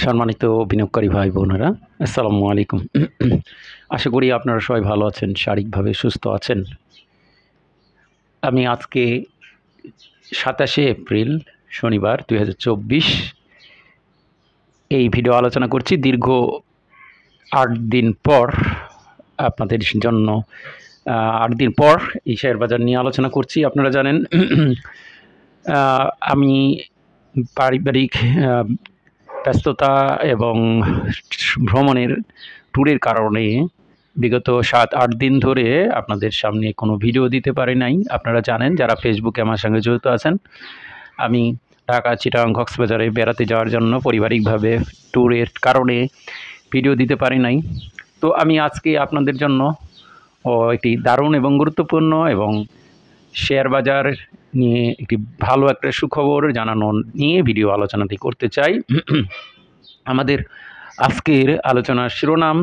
সম্মানিত বিনিয়োগকারী ভাই বোনেরা, আসসালামু আলাইকুম। আশা করি আপনারা সবাই ভালো আছেন, শারীরিকভাবে সুস্থ আছেন। আমি আজকে 27শে এপ্রিল শনিবার 2024 এই ভিডিও আলোচনা করছি। দীর্ঘ 8 দিন পর আপনাদের জন্য 8 দিন পর এই শেয়ার বাজার নিয়ে আলোচনা করছি। আপনারা জানেন আমি পারিবারিক ব্যস্ততা এবং ভ্রমণের ট্যুরের কারণে বিগত 7-8 দিন ধরে আপনাদের সামনে কোনো ভিডিও দিতে পারি নাই। আপনারা জানেন, যারা ফেসবুকে আমার সঙ্গে জড়িত আছেন, আমি ঢাকা, চিটাগাং, কক্সবাজারে বেড়াতে যাওয়ার জন্য পারিবারিকভাবে ট্যুরের কারণে ভিডিও দিতে পারি নাই। তো আমি আজকে আপনাদের জন্য একটি দারুণ এবং গুরুত্বপূর্ণ এবং শেয়ার বাজার নিয়ে একটি ভালো একটা সুখবর জানানো নিয়ে ভিডিও আলোচনাটি করতে চাই। আমাদের আজকের আলোচনার শিরোনাম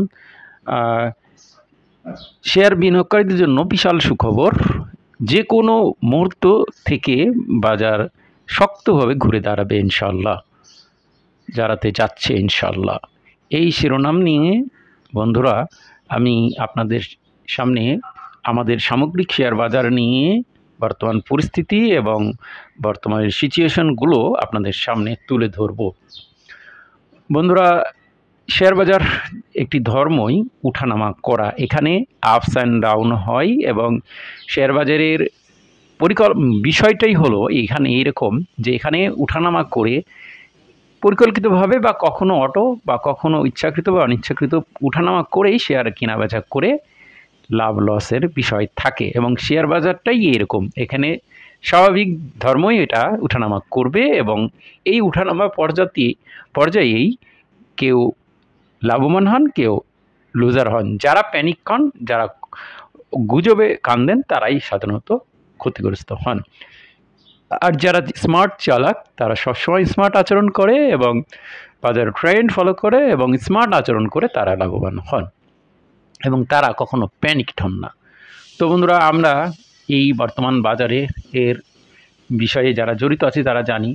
শেয়ার বিনিয়োগকারীদের জন্য বিশাল সুখবর, যে কোনো মুহূর্ত থেকে বাজার শক্তভাবে ঘুরে দাঁড়াবে ইনশাল্লাহ, দাঁড়াতে যাচ্ছে ইনশাল্লাহ। এই শিরোনাম নিয়ে বন্ধুরা আমি আপনাদের সামনে আমাদের সামগ্রিক শেয়ার বাজার নিয়ে বর্তমান পরিস্থিতি এবং বর্তমানের সিচুয়েশনগুলো আপনাদের সামনে তুলে ধরব। বন্ধুরা, শেয়ার বাজার একটি ধর্মই উঠানামা করা। এখানে আপস অ্যান্ড ডাউন হয় এবং শেয়ার বাজারের বিষয়টাই হলো এখানে এরকম যে এখানে উঠানামা করে পরিকল্পিতভাবে বা কখনো অটো বা কখনো ইচ্ছাকৃত বা অনিচ্ছাকৃত উঠানামা করেই শেয়ার কেনাবেচা করে লাভ লসের বিষয় থাকে এবং শেয়ার বাজারটাই এরকম। এখানে স্বাভাবিক ধর্মই এটা উঠানামা করবে এবং এই উঠানামা পর্যায়েই কেউ লাভবান হন, কেউ লুজার হন। যারা প্যানিক হন, যারা গুজবে কান দেন, তারাই সাধারণত ক্ষতিগ্রস্ত হন। আর যারা স্মার্ট চালাক, তারা সবসময় স্মার্ট আচরণ করে এবং বাজার ট্রেন্ড ফলো করে এবং স্মার্ট আচরণ করে তারা লাভবান হন এবং তারা কখনো প্যানিকড হন না। তো বন্ধুরা, আমরা এই বর্তমান বাজারে এর বিষয়ে যারা জড়িত আছি তারা জানি,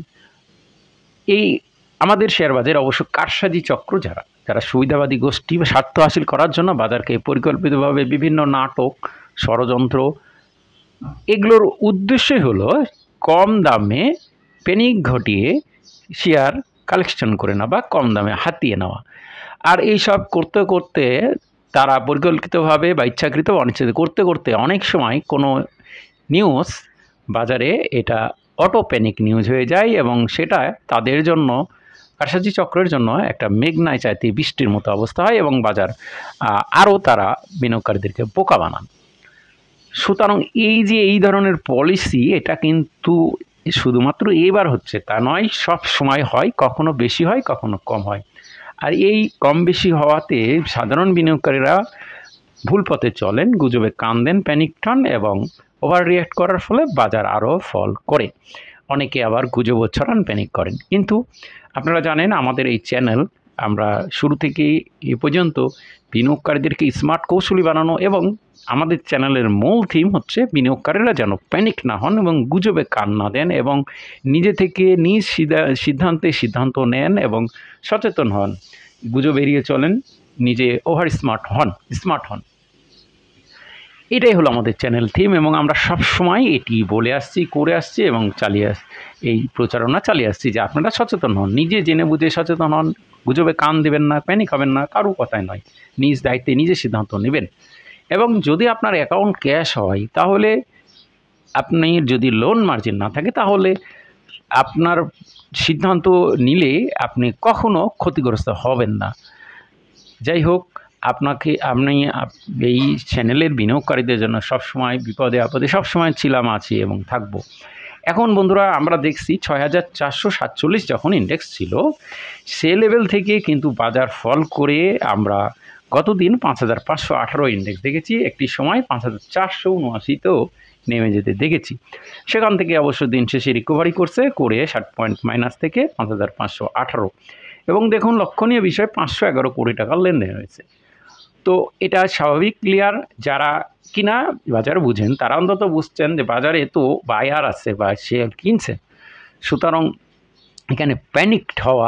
এই আমাদের শেয়ার বাজার অবশ্য কারসাজি চক্র যারা সুবিধাবাদী গোষ্ঠী বা স্বার্থ হাসিল করার জন্য বাজারকে পরিকল্পিতভাবে বিভিন্ন নাটক, ষড়যন্ত্র, এগুলোর উদ্দেশ্যই হলো কম দামে প্যানিক ঘটিয়ে শেয়ার কালেকশন করে নেওয়া বা কম দামে হাতিয়ে নেওয়া। আর এইসব করতে করতে তারা পরিকল্পিতভাবে বা ইচ্ছাকৃত বা অনিচ্ছাকৃত করতে করতে অনেক সময় কোনো নিউজ বাজারে এটা অটো প্যানিক নিউজ হয়ে যায় এবং সেটা তাদের জন্য, কারসাজি চক্রের জন্য একটা মেঘনায় চাইতে বৃষ্টির মতো অবস্থা হয় এবং বাজার আরও তারা বিনিয়োগকারীদেরকে বোকা বানান। সুতরাং এই যে এই ধরনের পলিসি, এটা কিন্তু শুধুমাত্র এবার হচ্ছে তা নয়, সব সময় হয়, কখনো বেশি হয়, কখনো কম হয়। আর এই কম বেশি হওয়াতে সাধারণ বিনিয়োগকারীরা ভুল পথে চলেন, গুজবে কান দেন, প্যানিক হন এবং ওভার রিঅ্যাক্ট করার ফলে বাজার আরও ফল করে। অনেকে আবার গুজব ছড়ান, প্যানিক করেন। কিন্তু আপনারা জানেন, আমাদের এই চ্যানেল, আমরা শুরু থেকে এ পর্যন্ত বিনিয়োগকারীদেরকে স্মার্ট কৌশলী বানানো এবং আমাদের চ্যানেলের মূল থিম হচ্ছে বিনিয়োগকারীরা যেন প্যানিক না হন এবং গুজবে কান না দেন এবং নিজে থেকে নিজ সিদ্ধান্ত নেন এবং সচেতন হন, গুজব এড়িয়ে চলেন, নিজে স্মার্ট হন। এটাই হলো আমাদের চ্যানেল থিম এবং আমরা সব সময় এটি বলে আসছি, করে আসছি এবং এই প্রচারণা চালিয়ে আসছি যে আপনারা সচেতন হন, নিজে জেনে বুঝে সচেতন হন, গুজবে কান দেবেন না, প্যানিক হবেন না, কারো কথায় নয়, নিজ দায়িত্বে নিজে সিদ্ধান্ত নেবেন। এবং যদি আপনার অ্যাকাউন্ট ক্যাশ হয়, তাহলে আপনি যদি লোন মার্জিন না থাকে, তাহলে আপনার সিদ্ধান্ত নিলে আপনি কখনো ক্ষতিগ্রস্ত হবেন না। যাই হোক, আপনি এই চ্যানেলের বিনিয়োগকারীদের জন্য সবসময় বিপদে আপদে সবসময় ছিলাম, আছি এবং থাকবো। এখন বন্ধুরা, আমরা দেখছি 6447 যখন ইন্ডেক্স ছিল, সে লেভেল থেকে কিন্তু বাজার ফল করে আমরা গতদিন 5518 ইন্ডেক্স দেখেছি, একটি সময় 5479তেও নেমে যেতে দেখেছি। সেখান থেকে অবশ্য দিন শেষে রিকভারি করে 60 পয়েন্ট মাইনাস থেকে 5518। এবং দেখুন, লক্ষণীয় বিষয়, 511 কোটি টাকার লেনদেন হয়েছে। তো এটা স্বাভাবিক, ক্লিয়ার। যারা কিনা বাজার বুঝেন তারা অন্তত বুঝছেন যে বাজারে তো বায়ার আছে বা শেয়ার কিনছে। সুতরাং এখানে প্যানিকড হওয়ার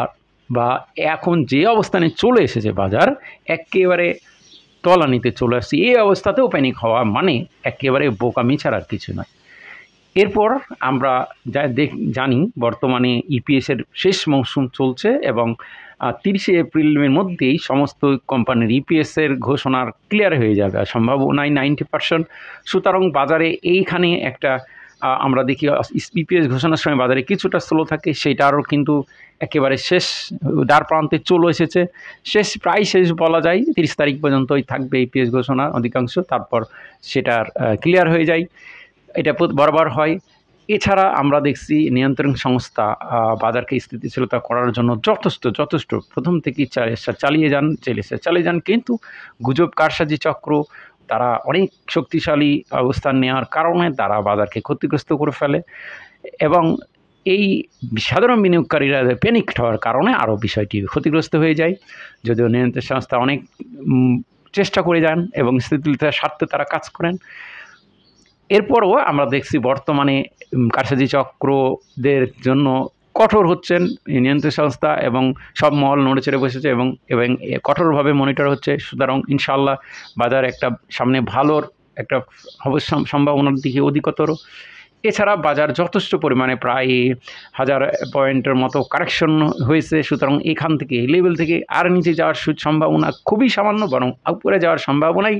বা এখন যে অবস্থানে চলে এসেছে বাজার একেবারে তলানিতে চলে আসছে, এই অবস্থাতেও প্যানিক হওয়া মানে একেবারে বোকামি ছাড়া আর কিছু নয়। এরপর আমরা জানি বর্তমানে ইপিএসের শেষ মৌসুম চলছে এবং 30শে এপ্রিলের মধ্যেই সমস্ত কোম্পানির ইপিএসের ঘোষণার ক্লিয়ার হয়ে যাবে, আর সম্ভাবনাই 90%। সুতরাং বাজারে এইখানে একটা আমরা দেখি ইপিএস ঘোষণার সময় বাজারে কিছুটা স্লো থাকে, সেটারও কিন্তু একেবারে শেষ দ্বার প্রান্তে চলে এসেছে। প্রায় শেষ বলা যায়, 30 তারিখ পর্যন্তই থাকবে ইপিএস ঘোষণা অধিকাংশ, তারপর সেটার ক্লিয়ার হয়ে যায়, এটা বরাবর হয়। এছাড়া আমরা দেখছি নিয়ন্ত্রণ সংস্থা বাজারকে স্থিতিশীলতা করার জন্য যথেষ্ট প্রথম থেকেই চালিয়ে যান, কিন্তু গুজব কারসাজি চক্র তারা অনেক শক্তিশালী অবস্থান নেওয়ার কারণে তারা বাজারকে ক্ষতিগ্রস্ত করে ফেলে এবং এই সাধারণ বিনিয়োগকারীরা প্যানিক হওয়ার কারণে আরও বিষয়টি ক্ষতিগ্রস্ত হয়ে যায়। যদিও নিয়ন্ত্রণ সংস্থা অনেক চেষ্টা করে যান এবং স্থিতিশীলতার স্বার্থে তারা কাজ করেন। এরপরও আমরা দেখছি বর্তমানে কারসাজি চক্রদের জন্য কঠোর হচ্ছেন নিয়ন্ত্রণ সংস্থা এবং সব মহল নড়ে চড়ে বসেছে এবং কঠোরভাবে মনিটর হচ্ছে। সুতরাং ইনশাআল্লাহ বাজার একটা সামনে ভালোর একটা সম্ভাবনার দিকে অধিকতর। এছাড়া বাজার যথেষ্ট পরিমাণে প্রায় 1000 পয়েন্টের মতো কারেকশন হয়েছে। সুতরাং এখান থেকে এই লেভেল থেকে আর নিচে যাওয়ার সম্ভাবনা খুবই সামান্য, বরং উপরে যাওয়ার সম্ভাবনাই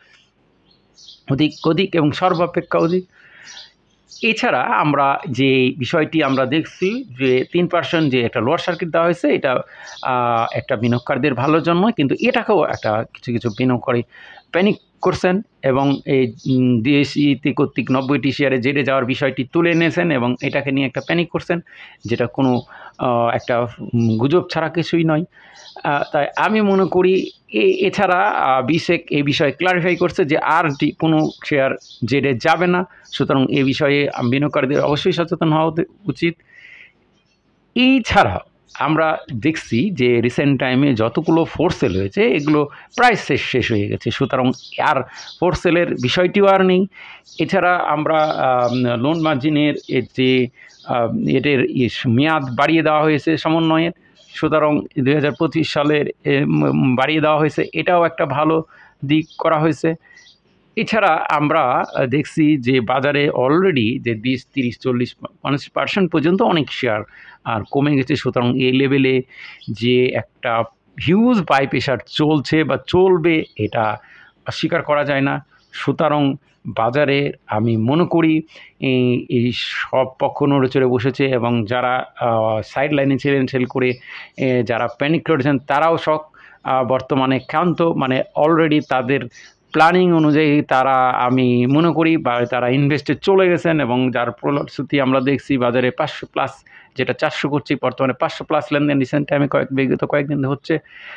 অধিক এবং সর্বাপেক্ষা অধিক। এছাড়া আমরা যে বিষয়টি আমরা দেখছি যে 3% যে একটা লোয়ার সার্কিট দেওয়া হয়েছে, এটা একটা বিনিয়োগকারীদের ভালোর জন্য, কিন্তু এটাকেও একটা কিছু বিনিয়োগকারী প্যানিক করছেন এবং এই ডিএসইতে কর্তৃক 90টি শেয়ারে জেরে যাওয়ার বিষয়টি তুলে এনেছেন এবং এটাকে নিয়ে একটা প্যানিক করছেন, যেটা কোনো একটা গুজব ছাড়া কিছুই নয়। তাই আমি মনে করি এছাড়া বিসেক এই বিষয়ে ক্লারিফাই করছে যে আর কোনো শেয়ার জেরে যাবে না। সুতরাং এ বিষয়ে বিনিয়োগকারীদের অবশ্যই সচেতন হওয়া উচিত। এছাড়া আমরা দেখছি যে রিসেন্ট টাইমে যতগুলো ফোর সেল হয়েছে এগুলো প্রায় শেষ হয়ে গেছে, সুতরাং আর ফোর সেলের বিষয়টিও আর নেই। এছাড়া আমরা লোন মার্জিনের যে এটার মেয়াদ বাড়িয়ে দেওয়া হয়েছে সমন্বয়ের, সুতরাং 2025 সালের বাড়িয়ে দেওয়া হয়েছে, এটাও একটা ভালো দিক করা হয়েছে। এছাড়া আমরা দেখছি যে বাজারে অলরেডি যে 20, 30, 40, 50% পর্যন্ত অনেক শেয়ার আর কমে গেছে। সুতরাং এই লেভেলে যে একটা হিউজ বাই প্রেশার চলছে বা চলবে এটা অস্বীকার করা যায় না। সুতরাং বাজারে আমি মনে করি এই সব পক্ষ নড়ে চড়ে বসেছে এবং যারা সাইড লাইনে ছিলেন সেল করে যারা প্যানিক করেছেন তারাও বর্তমানে ক্ষান্ত, মানে অলরেডি তাদের প্ল্যানিং অনুযায়ী তারা আমি মনে করি বা তারা ইনভেস্টে চলে গেছেন এবং যার ফলশ্রুতি আমরা দেখছি বাজারে 500+ যেটা 400 করছি, বর্তমানে 500+ লেনদেন রিসেন্ট টাইমে বিগত কয়েকদিন হচ্ছে।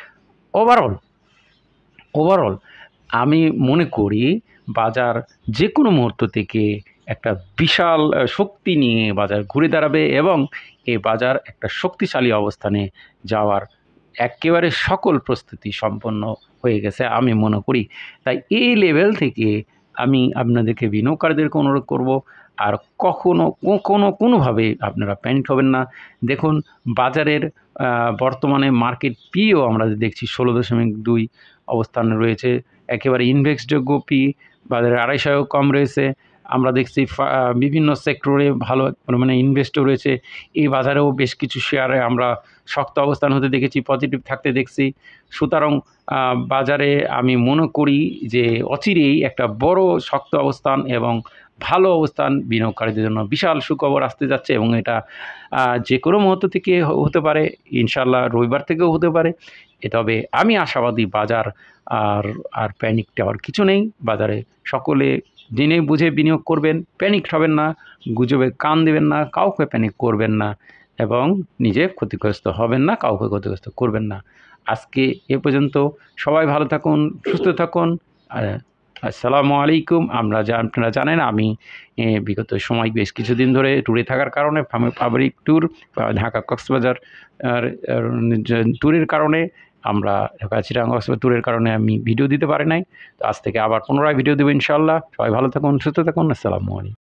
ওভারঅল আমি মনে করি বাজার যে কোনো মুহূর্ত থেকে একটা বিশাল শক্তি নিয়ে বাজার ঘুরে দাঁড়াবে এবং এই বাজার একটা শক্তিশালী অবস্থানে যাওয়ার একেবারে সকল প্রস্তুতি সম্পন্ন হয়ে গেছে আমি মনে করি। তাই এই লেভেল থেকে আমি আপনাদেরকে বিনিয়োগকারীদেরকে অনুরোধ করব, আর কোনোভাবে আপনারা প্যানিক হবেন না। দেখুন বাজারের বর্তমানে মার্কেট পিও আমরা দেখছি 16.2 অবস্থানে রয়েছে, একেবারে ইনভেস্টযোগ্য পি বাজারে 250 কম রয়েছে। আমরা দেখছি বিভিন্ন সেক্টরে ভালো মানে ইনভেস্টও রয়েছে। এই বাজারেও বেশ কিছু শেয়ারে আমরা শক্ত অবস্থান হতে দেখেছি, পজিটিভ থাকতে দেখছি। সুতরাং বাজারে আমি মনে করি যে অচিরেই একটা বড় শক্ত অবস্থান এবং ভালো অবস্থান বিনিয়োগকারীদের জন্য বিশাল সুখবর আসতে যাচ্ছে এবং এটা যে কোনো মুহূর্ত থেকে হতে পারে, ইনশাল্লাহ রবিবার থেকেও হতে পারে। তবে আমি আশাবাদী বাজার আর প্যানিক হওয়ার কিছু নেই। বাজারে সকলে জেনে বুঝে বিনিয়োগ করবেন, প্যানিক হবেন না, গুজবে কান দেবেন না, কাউকে প্যানিক করবেন না এবং নিজে ক্ষতিগ্রস্ত হবেন না, কাউকে ক্ষতিগ্রস্ত করবেন না। আজকে এ পর্যন্ত, সবাই ভালো থাকুন, সুস্থ থাকুন। আসসালামু আলাইকুম। আপনারা জানেন আমি বিগত সময় বেশ কিছুদিন ধরে ট্যুরে থাকার কারণে পাবলিক ট্যুর ঢাকা কক্সবাজার ট্যুরের কারণে আমরা চিটাগাং কক্সবাজার ট্যুরের কারণে আমি ভিডিও দিতে পারি নাই। তো আজ থেকে আবার পুনরায় ভিডিও দেবো ইনশাআল্লাহ। সবাই ভালো থাকুন, সুস্থ থাকুন। আসসালামু আলাইকুম।